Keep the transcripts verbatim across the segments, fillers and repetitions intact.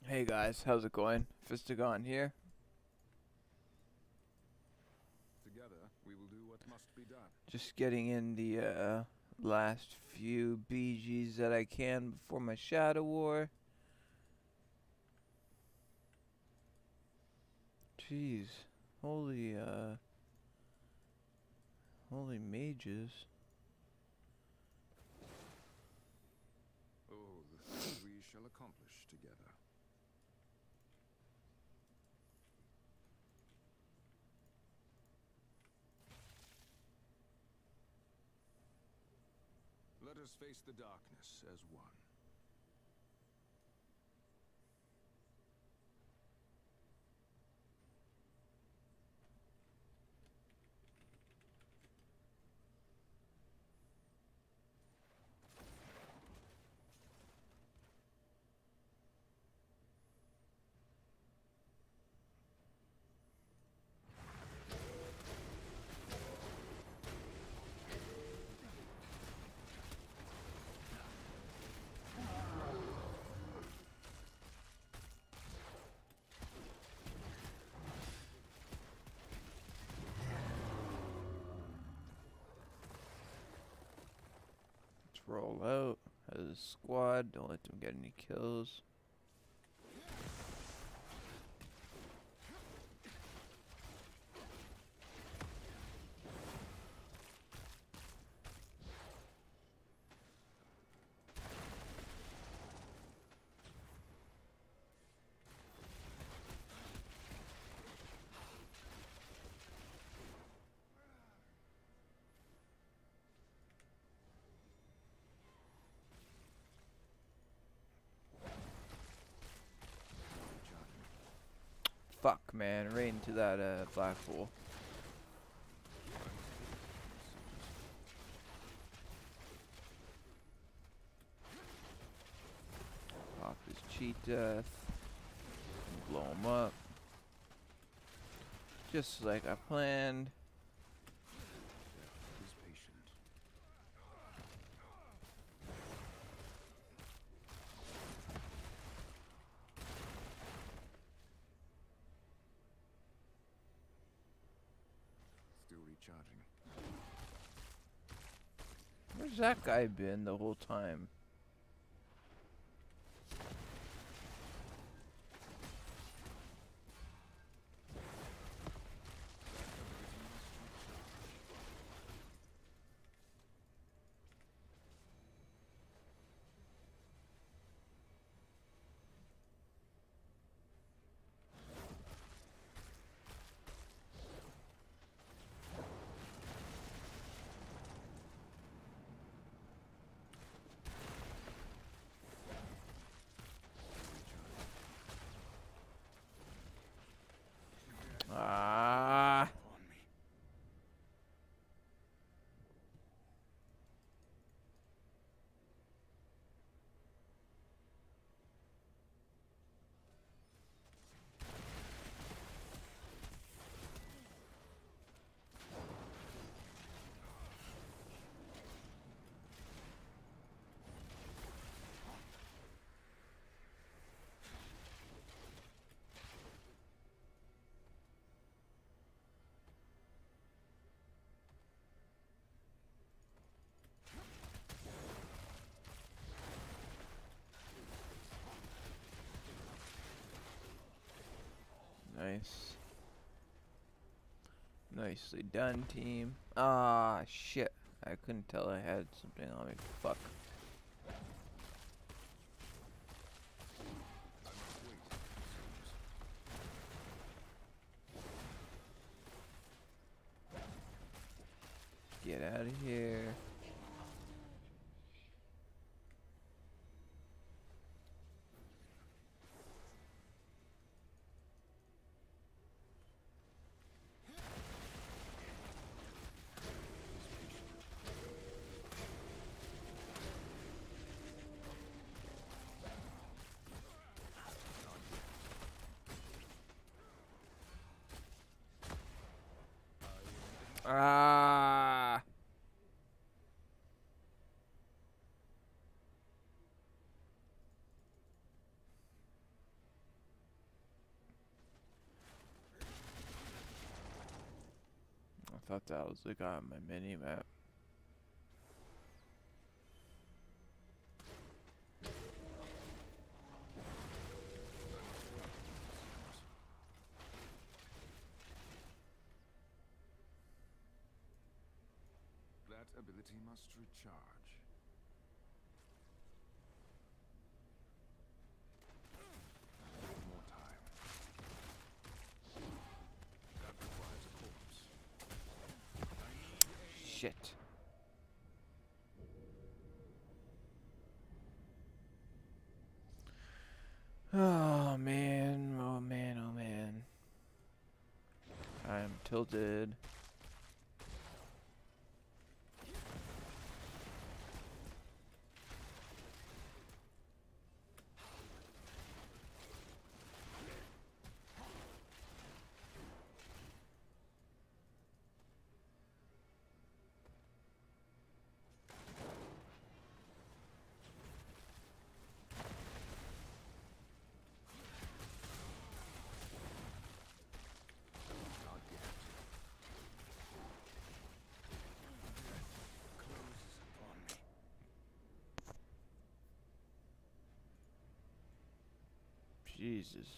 Hey guys, how's it going? Fistagon here. Together, we will do what must be done. Just getting in the uh, last few B Gs that I can before my Shadow War. Jeez, holy uh, holy mages. Oh, the things we shall accomplish together. Let us face the darkness as one. Let's roll out as a squad. Don't let them get any kills. Fuck, man, right into that uh, black hole. Pop his cheat death. Blow him up. Just like I planned. Death is patient. Still recharging. Where's that guy been the whole time? Ah. On me. Nice. Nicely done, team. Ah, shit. I couldn't tell I had something on me. Fuck. I must wait, it seems. Get out of here. Ah. thought that was the guy on my mini map. That ability must recharge. More time. That requires a corpse. Shit. Oh man, oh man, oh man. I'm tilted. Jesus.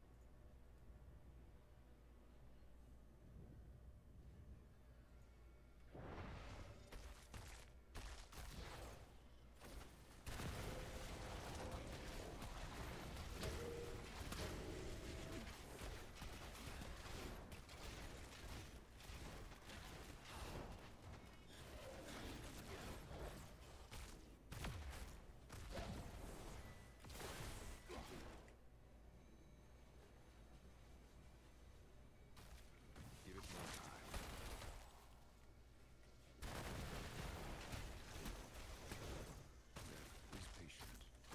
Give it more time. Is patient.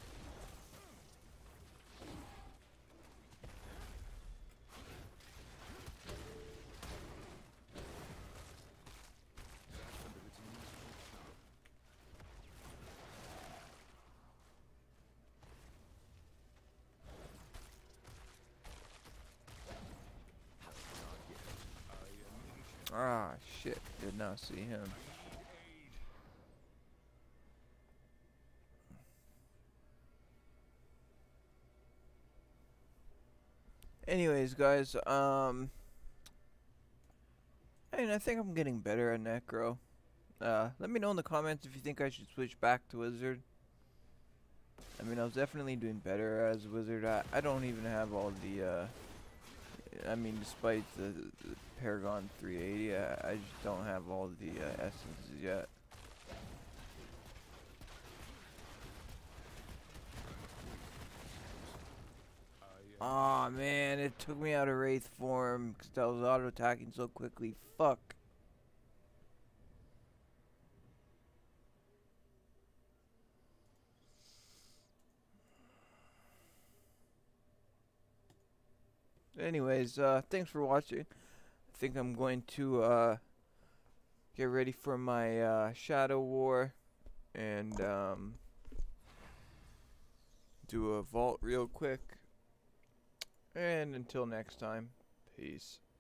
That ability must recharge. Ah, shit. Did not see him. Anyways, guys, um, I mean, I think I'm getting better at Necro. Uh, let me know in the comments if you think I should switch back to Wizard. I mean, I was definitely doing better as Wizard. I, I don't even have all the, uh, I mean, despite the, the Paragon three eighty, I, I just don't have all the uh, essences yet. Aw, oh, man, it took me out of Wraith form because I was auto-attacking so quickly. Fuck. Anyways, uh, thanks for watching. I think I'm going to, uh, get ready for my, uh, Shadow War and, um, do a vault real quick. And until next time, peace.